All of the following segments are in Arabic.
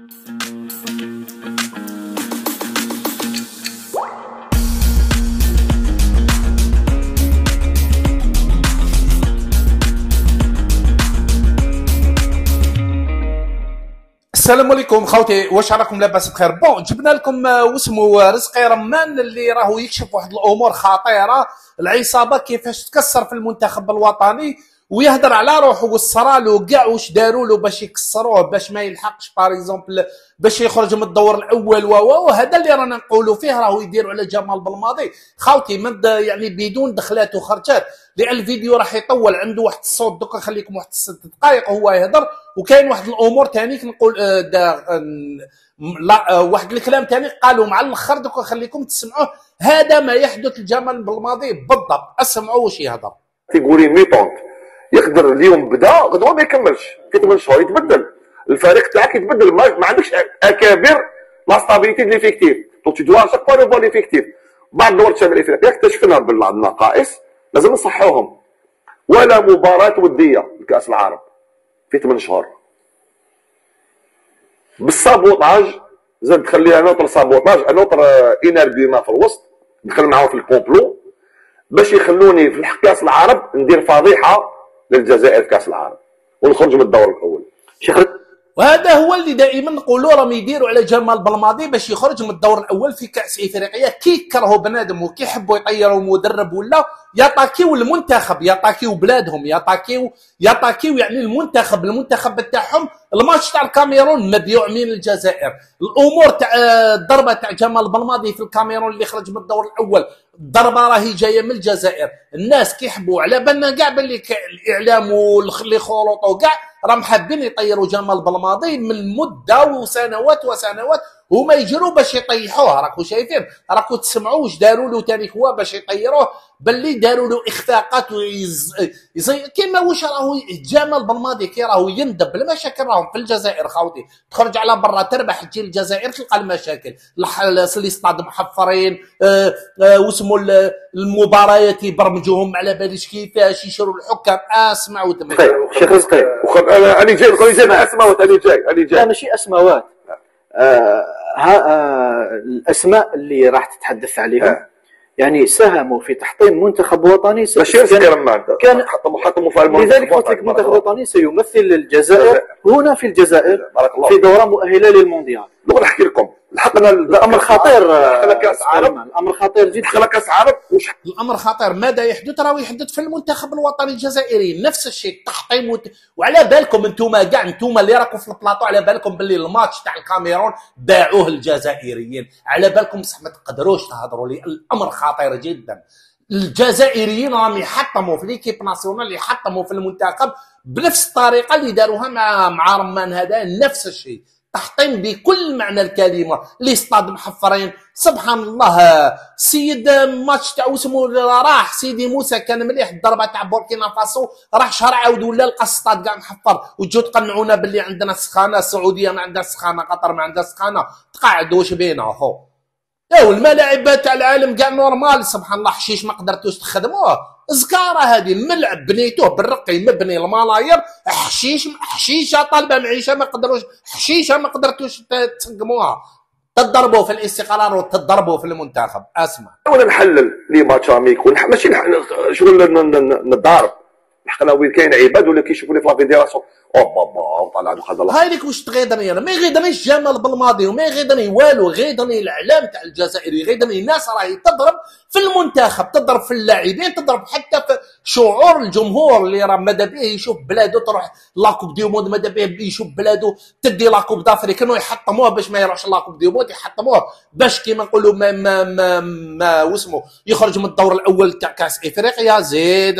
السلام عليكم خوتي، واش راكم لاباس بخير؟ بون جبنا لكم واسمو رزقي رمان اللي راهو يكشف واحد الامور خطيره، العصابه كيفاش تكسر في المنتخب الوطني، ويهدر على روحه والصرالو كاع واش داروا له باش يكسروه باش ما يلحقش باريزومبل باش يخرج من الدور الاول وهذا اللي رانا نقولوا فيه. راهو يديروا على جمال بالماضي خوتي من يعني بدون دخلات وخرجات، لان الفيديو راح يطول. عنده واحد الصوت دوكا نخليكم واحد 6 دقائق وهو يهضر، وكاين واحد الامور ثاني نقول لا واحد الكلام ثاني قالوا مع الاخر دوكا نخليكم تسمعوه. هذا ما يحدث لجمال بالماضي بالضبط، اسمعوا واش يهضر. تيقولي ميطونت يقدر اليوم بدا غدوه ما يكملش، في 8 شهور يتبدل الفريق تاعك، يتبدل ما عندكش اكابر لا ستابيليتي ديال ليفيكتيف، دونك تدوا شاك فوا ريفوا ليفيكتيف. بعد دور شمال افريقيا اكتشفنا بالله النقائص لازم نصحوهم. ولا مباراه وديه لكاس العالم في 8 شهور بالسابوطاج، زاد تخليها نوتر سابوطاج نوتر انارغيومون في الوسط، دخل معاهم في الكومبلو باش يخلوني في كاس العرب ندير فضيحه للجزائر في كاس العالم ونخرج من الدور الاول. وهذا هو اللي دائما نقولوا راهم يديروا على جمال بالماضي باش يخرج من الدور الاول في كاس افريقيا. كي يكرهوا بنادم وكي يحبوا يطيروا مدرب ولا يطاكيو المنتخب، يطاكيو بلادهم، يطاكيو يعني المنتخب بتاعهم. الماتش تاع الكاميرون مبيوع من الجزائر، الامور تاع الضربه تاع جمال بالماضي في الكاميرون اللي خرج من الدور الاول، الضربه راهي جايه من الجزائر. الناس كيحبوا على بالنا كاع باللي الاعلام واللي خلطوا كاع راهم حابين يطيروا جمال بالماضي من مده وسنوات وسنوات، هما يجروا باش يطيحوه. راكو شايفين، راكو تسمعوا واش داروا له ثاني هو باش يطيروه، باللي داروا له اخفاقات كيما واش راهو جمال بالماضي كي راهو يندب المشاكل راهم في الجزائر خوتي. تخرج على برا تربح تجي الجزائر تلقى المشاكل، لي ستاد محفرين، واسمو المباريات يبرمجوهم على باليش كيفاش يشروا الحكام. اسمع وتم شيخ رزقي انا جاي مع اسماوات، انا جاي لا ماشي اسماوات، الاسماء اللي راح تتحدث عليهم يعني ساهموا في تحطيم منتخب وطني. ماشي رمان كان حطموا في المنتخب، لذلك قلت لك منتخب وطني سيمثل الجزائر هنا في الجزائر في دوره مؤهله للمونديال. نحكي لكم لحقنا الامر خطير، كاس عالم الامر خطير جدا، دخل كاس عالم. الامر خطير. ماذا يحدث؟ راهو يحدث في المنتخب الوطني الجزائري نفس الشيء، تحطيم وعلى بالكم انتم كاع انتم اللي راكم في البلاطو على بالكم باللي الماتش تاع الكاميرون باعوه الجزائريين، على بالكم بصح ما تقدروش تهضروا لي. الامر خطير جدا. الجزائريين راهم يحطموا في ليكيب ناسيونال، يحطموا في المنتخب بنفس الطريقه اللي داروها مع رمان. هذا نفس الشيء، تحطيم بكل معنى الكلمه. لي ستاد محفرين سبحان الله. سيد ماتش تاع اسمه راح سيدي موسى كان مليح، الضربه تاع بوركينا فاسو راح شهر عاود ولا لقى الستاد كاع محفر، وتجوا تقنعونا باللي عندنا سخانه، السعوديه ما عندها سخانه، قطر ما عندها سخانه، تقعدوا واش بينا هو الملاعب تاع العالم كاع نورمال سبحان الله. حشيش ما قدرتوش تخدموه، زكاره هذه الملعب بنيتوه بالرقي مبني الملاير، حشيشه طالبه معيشه ما قدروش، حشيشه ما قدرتوش تسقموها، تضربوا في الاستقرار وتضربوا في المنتخب. اسمع ولا نحلل لي ماتش اميكو، ماشي شغل نضارب. حقنا وين كاين عباد ولا كيشوفوا لي في لا فيديراسيون بابا وطلع هذا الله. هايليك واش تغيضني انا؟ ما يغيضنيش جمال بالماضي وما يغيضني والو، غيضني الاعلام تاع الجزائر، يغيضني الناس راهي تضرب في المنتخب، تضرب في اللاعبين، تضرب حتى في شعور الجمهور اللي راه ماذا به يشوف بلادو تروح لاكوب دي مود، ماذا به يشوف بلادو تدي لاكوب دافريك، كانوا يحطموه باش ما يروحش لاكوب دي مود، يحطموه باش كيما نقولوا ما واسمو يخرج من الدور الاول تاع كاس افريقيا. زيد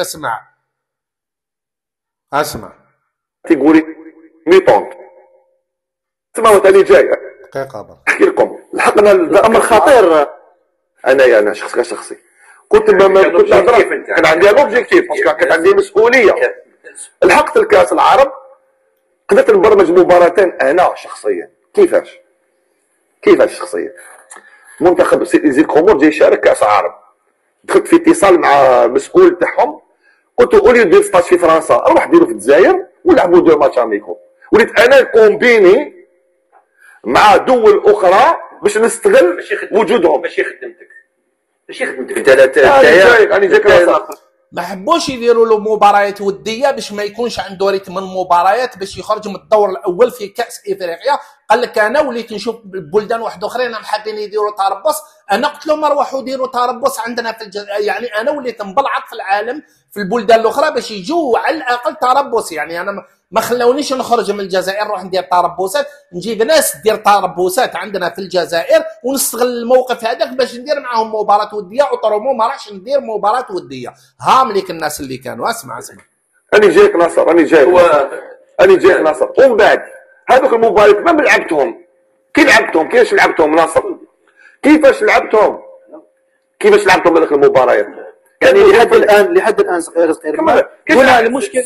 اسمع تيقولي ميطونت تسمعوا ثاني جاي دقيقه نحكي لكم لحقنا الامر خطير. انا شخصي كنت كان عندي لوبجيكتيف باسكو كانت عندي مسؤوليه. لحقت الكاس العرب قدرت نبرمج مباراتين انا شخصيا. كيفاش شخصيا؟ منتخب زيد كومور جاي يشارك كاس العرب، دخلت في اتصال مع مسؤول تاعهم، قلت له اولي دير ستاج في فرنسا روح ديرو في الجزائر ولعبوا 2 ماتش اميكو. وليت انا كومبيني مع دول اخرى باش نستغل وجودهم. ماشي خدمتك انت انا جايك ما حبوش يديروا له مباريات وديه باش ما يكونش عنده ريتم المباريات باش يخرج من الدور الاول في كاس افريقيا. قال لك انا وليت نشوف بلدان واحد اخرين حابين يديروا تربص، انا قلت لهم روحوا ديروا تربص عندنا في يعني انا وليت نبلعط في العالم في البلدان الاخرى باش يجوا على الاقل تربص. يعني انا ما خلاونيش نخرج من الجزائر نروح ندير تربصات، نجيب ناس دير تربصات عندنا في الجزائر ونستغل الموقف هذاك باش ندير معاهم مباراه وديه. اوترومون ما راحش ندير مباراه وديه. هامليك الناس اللي كانوا اسمع انا جايك ناصر، انا جايك ناصر. ومن بعد هذوك المباريات ما لعبتهم، كيفاش لعبتهم ناصر؟ كيفاش لعبتهم هذوك المباريات؟ يعني لحد الان صغير هنا المشكل.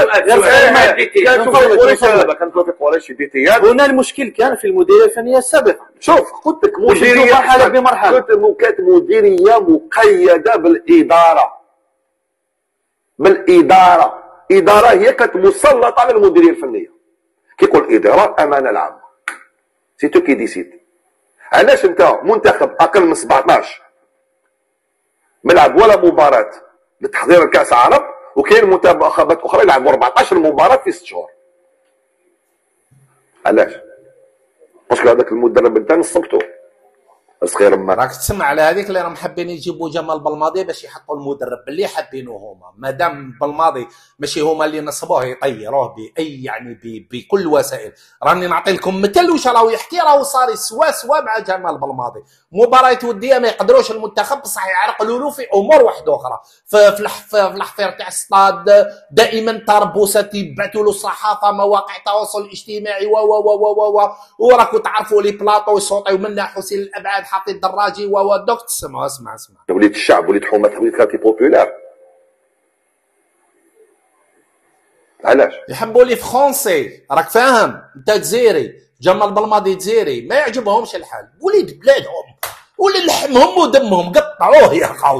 هنا المشكل كان في المديريه الفنيه السابقه. شوف قلت لك مديريه مرحله بمرحله، كانت مديريه مقيده بالاداره هي كانت مسلطه على المديريه الفنيه. كيقول اداره امانه العامه، سي تو كي ديسيد. علاش انت منتخب اقل من 17 ملعب ولا مباراه لتحضير الكاس العرب، وكاين منتخبات اخرى يلعبوا 14 مباراه في 6 شهور؟ علاش؟ باسكو هذاك المدرب انت نصبته صغير. ما راك تسمع على هذيك اللي راهم حابين يجيبوا جمال بلماضي باش يحطوا المدرب اللي حابينه هما. مادام بلماضي ماشي هما اللي نصبوه يطيروه باي يعني بكل وسائل. راني نعطي لكم مثل واش راهو يحكي، راهو صار سوا مع جمال بلماضي. مباراه وديه ما يقدروش المنتخب بصح يعرقلوا له في امور واحده اخرى. في الحفير تاع الصطاد دائما تربصات يبعثوا له الصحافه مواقع التواصل الاجتماعي وراكم تعرفوا لي بلاطو يصوتوا منا حسين الابعاد حاطي الدراجي دوك تسمعوا. اسمع وليت الشعب، وليت حومه، وليت كارتي بوبولار. علاش يحبوا لي فرونسي؟ راك فاهم انت جزيري، جمال بلماضي جزيري ما يعجبهمش الحال، وليد بلادهم ولي لحمهم ودمهم قطعوه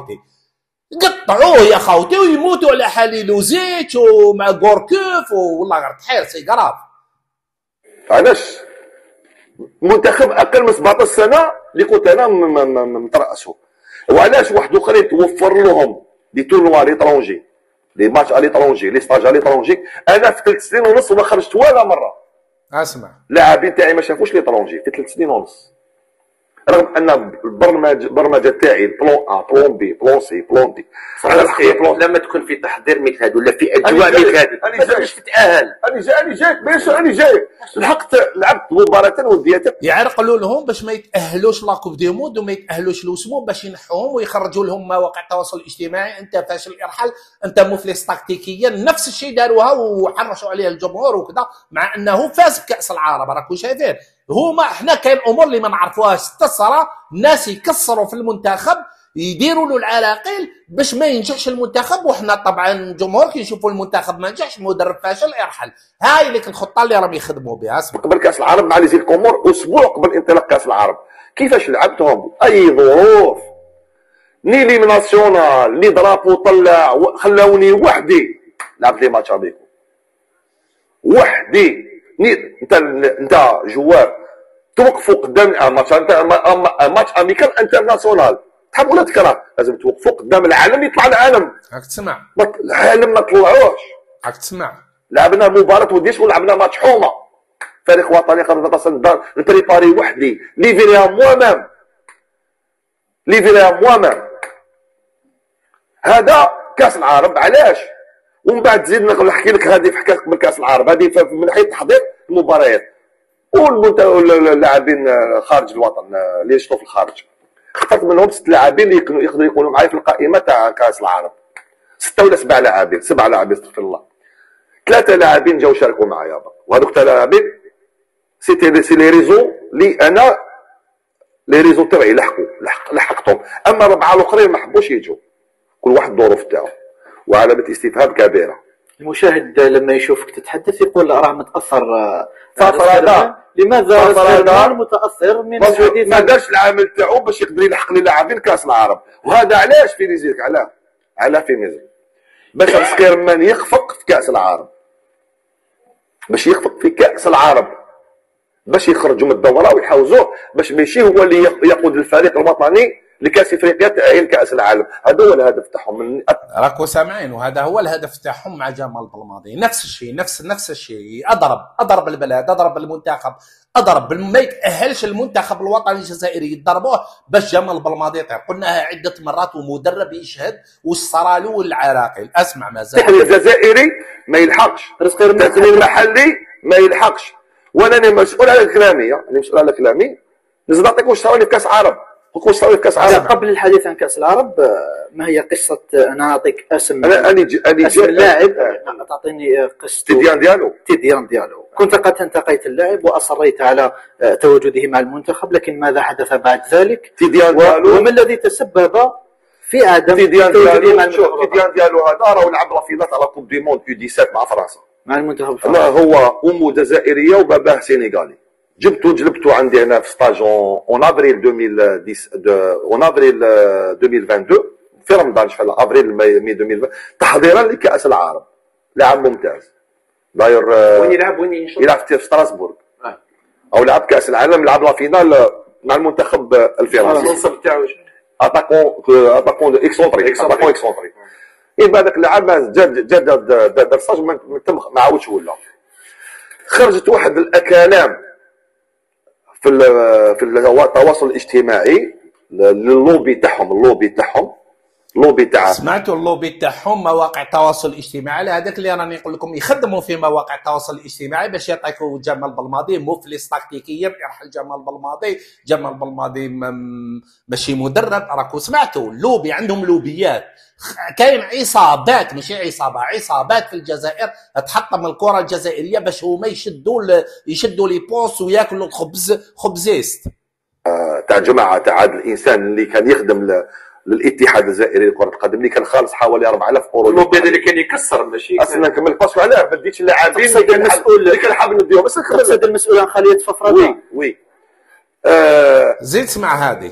يا خوتي ويموتوا على حليل وزيت ومع غوركوف والله غير تحير سي كراف. علاش منتخب اقل من 17 سنه اللي قلت انا مترأسوا؟ وعلاش واحد اخرين توفر لهم دي تورنوا ليترونجي، لي ماتش على ليترونجي، لي ستاج على ليترونجي؟ انا في 3 سنين ونص ما خرجت ولا مره. اسمع لاعبين تاعي ما شافوش ليترونجي في 3 سنين ونص، رغم ان البرمجه تاعي بلون ا بلون بي بلون سي بلون دي. لما تكون في تحضير مثل هذا ولا في اجواء مثل هذه ما باش تتاهل. انا جايك بيان، انا جايك لحقت لعبت مباراه وديه يعرقلوا لهم باش ما يتاهلوش لاكوب دي مود وما يتاهلوش لوسمو باش ينحوهم ويخرجوا لهم مواقع التواصل الاجتماعي انت فاشل ارحل، انت مفلس تكتيكيا. نفس الشيء داروها وحرشوا عليها الجمهور وكذا، مع انه فاز بكاس العرب. راكم شايفين هما احنا كاين امور اللي ما نعرفوهاش. التصرة الناس يكسروا في المنتخب يديروا له العراقيل باش ما ينجحش المنتخب، وحنا طبعا الجمهور كي يشوفوا المنتخب ما نجحش مدرب فاشل ارحل. هاي لك الخطه اللي راهم يخدموا بها. اسمع قبل كاس العرب مع لي زيل كومور اسبوع قبل انطلاق كاس العرب كيفاش لعبتهم؟ اي ظروف، ني لي ناسيونال ني درابو طلع خلاوني وحدي لعبت لي ماتش ابيكو وحدي. انت جوار توقفوا قدام ماتش امريكان انترناسيونال، تحب ولا تكره لازم توقفوا قدام العالم يطلع العالم. راك تسمع العالم ما طلعوش. راك تسمع لعبنا مباراه وديش ولعبنا ماتش حومه فريق وطني قبل نتصل نبريباري وحدي ليفيريا موامام. هذا كاس العرب. علاش؟ ومن بعد زيد نحكي لك هذه في حكايه قبل كاس العرب، هذه من ناحيه تحضير المباريات واللاعبين خارج الوطن اللي يشطوا في الخارج. اخترت منهم 6 لاعبين اللي يقدروا يكونوا معايا في القائمه تاع كاس العرب. 6 ولا 7 لاعبين، 7 لاعبين استغفر الله. 3 لاعبين جاوا شاركوا معايا، وهذوك 3 لاعبين سي لي ريزو اللي انا لي ريزو تاعي لحقتهم. اما 4 الاخرين ما حبوش يجوا، كل واحد الظروف تاعو وعلامه استفهام كبيره. المشاهد لما يشوفك تتحدث يقول راه متاثر هذا. لماذا سليمان متاثر من الحديث؟ ما دارش العمل تاعو باش يقدر يلحق لي لاعبين كاس العرب، وهذا علاش في نيزيك على في نيزيك باش سكيرمان يخفق في كاس العرب، باش يخفق في كاس العرب. باش يخرجوا من الدوره ويحوزوه باش ماشي هو اللي يقود الفريق الوطني لكاس افريقيا تاهل كاس العالم. هذا هو الهدف تاعهم. راكو سامعين، وهذا هو الهدف تاعهم مع جمال بلماضي. نفس الشيء، نفس الشيء. اضرب البلاد، اضرب المنتخب، اضرب ما يتاهلش المنتخب الوطني الجزائري يضربوه باش جمال بلماضي يطير. قلناها عده مرات ومدرب يشهد والصرالو والعراقيل. اسمع مازال الجزائري ما يلحقش، التسليم المحلي ما يلحقش. وانا مسؤول على كلامي، يعني مسؤول على كلامي. لازم نعطيك واش صار في كاس عرب. قبل الحديث عن كأس العرب، ما هي قصة؟ أنا نعطيك اسم اسم اللاعب، تعطيني قصة تيديان ديالو. كنت قد انتقيت اللاعب وأصريت على تواجده مع المنتخب، لكن ماذا حدث بعد ذلك؟ تيديان ديالو وما الذي تسبب في عدم تيديان ديالو مع المنتخب؟ تيديان ديالو هذا راه لعب لافينات على كوب دي موند U17 مع فرنسا، مع المنتخب الفرنسي. هو أمه جزائرية وباباه سينيغالي. جلبته عندي هنا في ستاج اون افريل 2022 في رمضان، شحال افريل ماي 2020، تحضيرا لكاس العالم. لاعب ممتاز داير. وين يلعب في ستراسبورغ، او لعب كاس العالم، لعب لا فينال مع المنتخب الفرنسي. المنصب تاعو اتاكون اكسونتري. هذاك اللاعب جا دار ستاج ما عاودش ولا. خرجت واحد الاكلام في التواصل الاجتماعي لللوبي تاعهم، اللوبي تاع سمعتوا اللوبي تاعهم مواقع التواصل الاجتماعي. هذاك اللي راني نقول لكم يخدموا في مواقع التواصل الاجتماعي باش يعطيكوا جمال بلماضي مفلس تكتيكيا. يرحل جمال بلماضي ماشي مدرب. راكو سمعتوا اللوبي عندهم لوبيات. كاين عصابات، ماشي عصابات في الجزائر تحطم الكره الجزائريه باش هما يشدوا لي بوس وياكلوا خبزيست تاع جماعه تاع هذا الانسان اللي كان يخدم للاتحاد الجزائري لكره القدم، اللي كان خالص حوالي 4000 اورو. اللوبي هذا اللي كان يكسر ماشي اصلا كمل باسكو علاه ما ديتش اللاعبين اللي كان حاب نديهم. بس تقصد المسؤول عن خليه ففرات. وي زيد سمع هذه.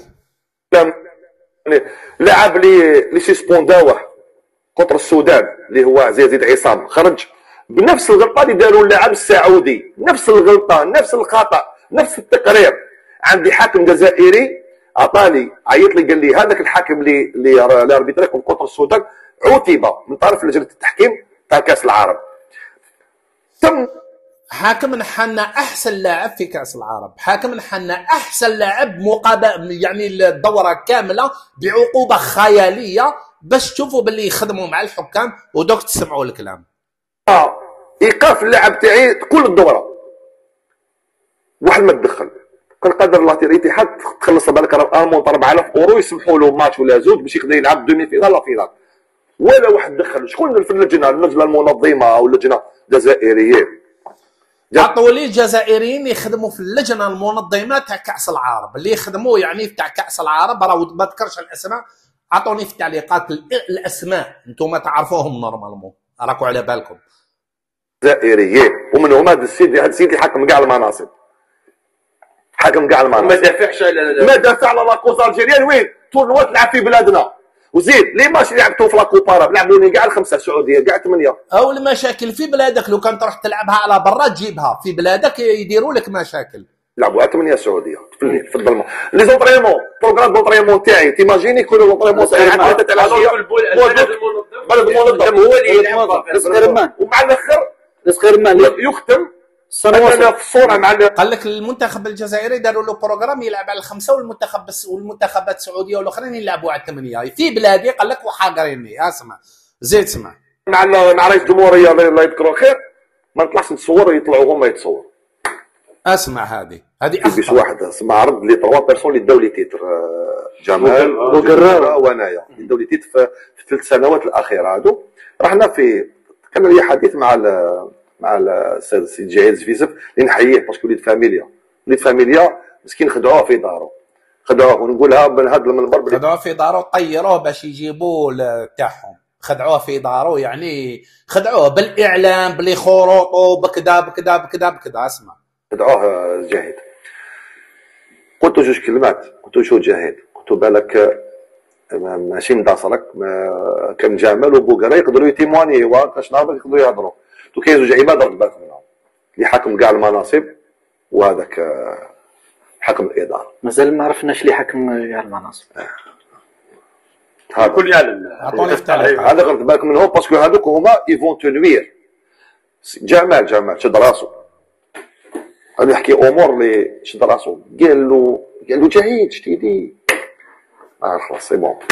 لاعب اللي سيسبونداوه كونتر السودان اللي هو زيد عصام، خرج بنفس الغلطه اللي داروا اللاعب السعودي، نفس الغلطه، نفس الخطا، نفس التقرير. عندي حاكم جزائري عطاني، عيط لي قال لي هذاك الحاكم اللي اربيتري كونتر السودان عوتب من طرف لجنه التحكيم تاع كاس العرب. تم حاكم نحنا احسن لاعب في كاس العرب، حاكم نحنا احسن لاعب يعني الدوره كامله بعقوبه خياليه باش تشوفوا باللي يخدموا مع الحكام ودوك تسمعوا الكلام. ايقاف اللاعب تاعي كل الدوره، واحد ما تدخل. كان قادر الله الاتحاد تخلص بالك امونط 4000 اورو يسمحوا له ماتش ولا زوج باش يقدر يلعب دومي فينال لا فينال، ولا واحد دخل. شكون في اللجنه المنظمه او اللجنه الجزائريه؟ عطوا لي الجزائريين يخدموا في اللجنه المنظمه تاع كاس العرب، اللي يخدموا يعني تاع كاس العرب، راه ما ذكرش الاسماء. عطوني في التعليقات الاسماء، انتم تعرفوهم نورمالمون، راكم على بالكم. جزائريين، ومنهم هذا السيد حكم كاع المناصب، حكم كاع المناصب. ما دافعش على ما دافع على لاكوز الجيريان. وين تورنوا تلعب في بلادنا، وزيد لي ماتش لعبتو في لاكوبارا لعبوني كاع الخمسه، السعوديه كاع 8. او المشاكل في بلادك، لو كان تروح تلعبها على برا تجيبها في بلادك يديروا لك مشاكل. لعبوها 8 السعوديه في الليل في الظلمه. لي زونطريمون بروغرام دونطريمون تاعي تيماجيني يكون لونطريمون تاعي عاد تاع البلد المنظم هو اللي يلعب ومع الاخر يختم انا في الصوره مع قال لك المنتخب الجزائري داروا له بروغرام يلعب على الخمسه والمنتخبات السعوديه والاخرين يلعبوا على 8 في بلادي. قال لك وحاقريني. اسمع زيد سمع. مع رئيس الجمهوريه الله يذكره الخير ما نطلعش نتصور يطلعوا هما يتصوروا. اسمع هذه باش واحد اسمع عرض لي 3 بيرسون اللي داو لي تيتر، جمال بوغرا وانايا اللي داو لي تيتر في 3 سنوات الاخيره هادو. رحنا كان لي حديث مع السيد جهيد زفيزف اللي نحييه باسكو وليد فاميليا مسكين خدعوه في دارو، خدعوه ونقولها من هذا المنبر خدعوه في دارو، طيروه باش يجيبوه تاعهم، خدعوه في دارو يعني خدعوه بالاعلام بلي خروطو بكذا. اسمع خدعوه جاهد. قلت له 2 كلمات، قلت له شو جاهد، قلت له بالك ماشي مداصرك كان جمال وبوغرا يقدروا يتيمواني واش نهار يقدروا يهضروا. كاين 2 عباد رد بالك منهم اللي حاكم كاع المناصب وهذاك حكم الاداره. مازال ما عرفناش اللي حكم المناصب. هذا كل اعطوني في التاريخ. هذا غلط بالك منهم باسكو هذوك هما يفون تنوير. جمال شد راسو، هذا يحكي امور اللي شد راسو، قال له جهيد شتيدي خلاص سي بون.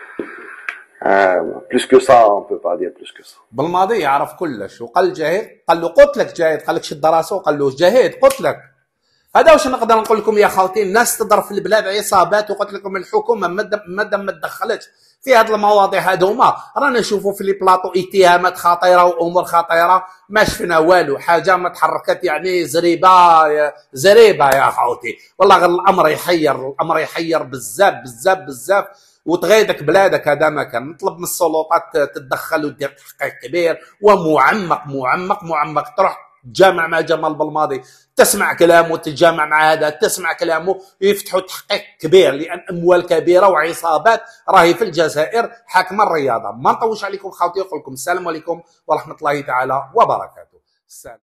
بلوس كو سا اون بو با دير بلوس كو سا. بالماضي يعرف كلش، وقال جاهد، قال له قلت لك جاهد، قال لك شد راسه، قال له جاهد قلت لك. هذا واش نقدر نقول لكم يا خوتي. الناس تضرب في البلاد عصابات، وقلت لكم الحكومه ما تدخلتش في هذه المواضيع هذوما. رانا نشوفوا في لي بلاطو اتهامات خطيره وامور خطيره ما شفنا والو، حاجه ما تحركت يعني زريبه يا خوتي. والله غير الامر يحير بزاف وتغيدك بلادك. هذا ما كان نطلب من السلطات تتدخل ودير تحقيق كبير ومعمق. تروح تجامع مع جمال بالماضي، تسمع كلامه، تتجامع مع هذا، تسمع كلامه، يفتحوا تحقيق كبير، لان اموال كبيره وعصابات راهي في الجزائر حاكمه الرياضه. ما نطولش عليكم خوتي، نقول لكم السلام عليكم ورحمه الله تعالى وبركاته.